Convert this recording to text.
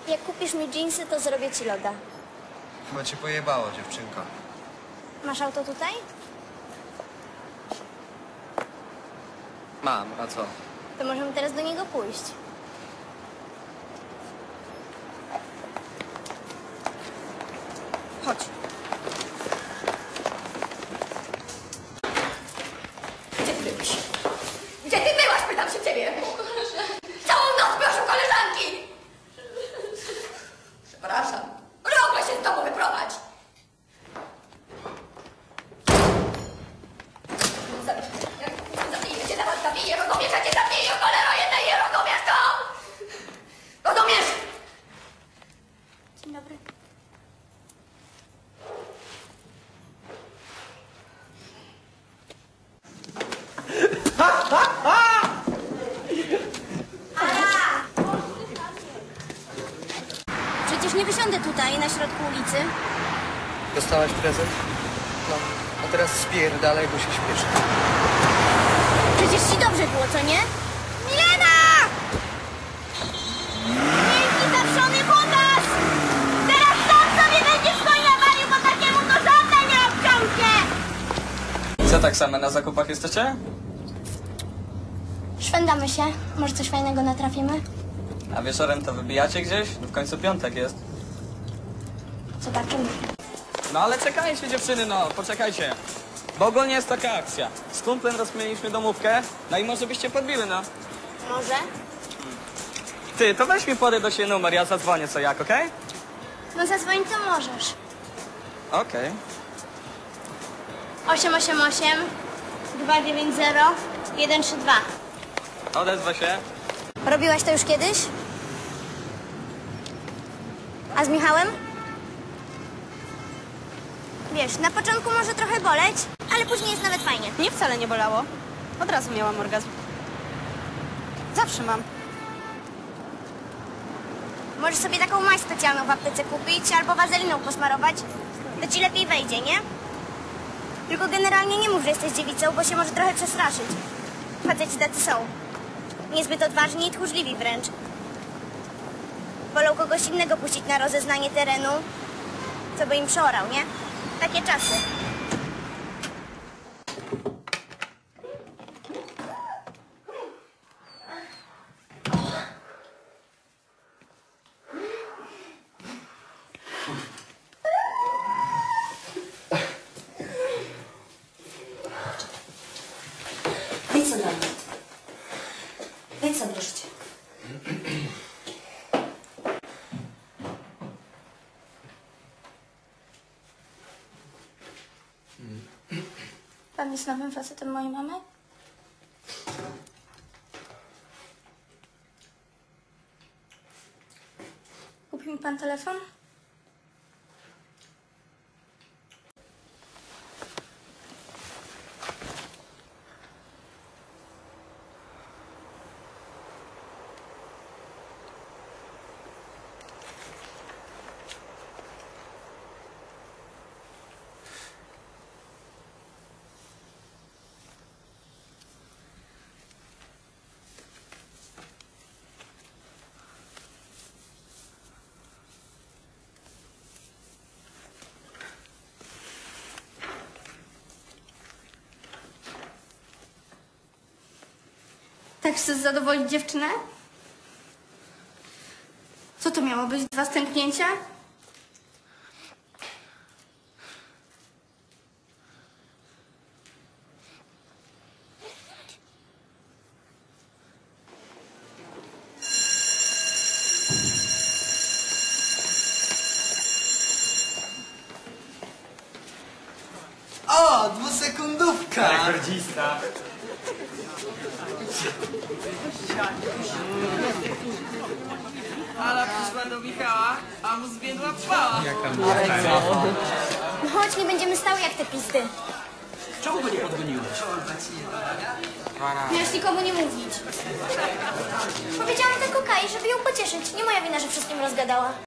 Jak kupisz mi dżinsy, to zrobię ci loda. Chyba cię pojebało, dziewczynko. Masz auto tutaj? Mam, a co? To możemy teraz do niego pójść. Chodź. Gdzie ty byłeś? Gdzie ty byłaś? Pytam się ciebie. Całą noc byłaś u koleżanki. Przepraszam. Ale mogła się z domu wyprowadź. Zabiję cię, zaraz zabiję. Rozumiesz, że cię zabiję, cholera jedna nie rozumiesz to? Rozumiesz? Dzień dobry. Przecież nie wysiądę tutaj, na środku ulicy. Dostałaś prezent? No, a teraz spierdalaj, bo się śpieszy. Przecież ci dobrze było, co nie? Milena! Wielki zawszony pokaz! Teraz sam sobie będziesz konia walił, bo takiemu to żadna nie obciągnie! Co tak same na zakupach jesteście? Szwendamy się. Może coś fajnego natrafimy? A wieczorem to wybijacie gdzieś? No w końcu piątek jest. Zobaczymy. No ale czekajcie dziewczyny, no poczekajcie. Bo ogólnie jest taka akcja. Z kumplem rozkminiliśmy domówkę, no i może byście podbiły, no. Może? Ty, to weź mi podaj do siebie numer, ja zadzwonię co jak, okej? No zadzwoń, co możesz. Okej. 888 290 132. Odezwę się. Robiłaś to już kiedyś? A z Michałem? Wiesz, na początku może trochę boleć, ale później jest nawet fajnie. Mnie wcale nie bolało. Od razu miałam orgazm. Zawsze mam. Możesz sobie taką maść specjalną w aptece kupić albo wazeliną posmarować. To ci lepiej wejdzie, nie? Tylko generalnie nie mów, że jesteś dziewicą, bo się może trochę przestraszyć. Faceci tacy są. Niezbyt odważni i tchórzliwi wręcz. Wolą kogoś innego puścić na rozeznanie terenu, co by im przeorał, nie? Takie czasy. Wyjdź sobie na mnie. Wyjdź sobie wreszcie. Pan jest nowym facetem mojej mamy? Kupi mi pan telefon? Tak chcesz zadowolić dziewczynę? Co to miało być? 2 stęknięcia? O, 2-sekundówka! Rekordzista. Ala przyszła do Michała, a mu zbiegła pała. No chodź, nie będziemy stały jak te pizdy. Czemu go nie podgoniłeś? Miałeś nikomu nie mówić. Powiedziałam tylko Kai, żeby ją pocieszyć. Nie moja wina, że wszystkim rozgadała.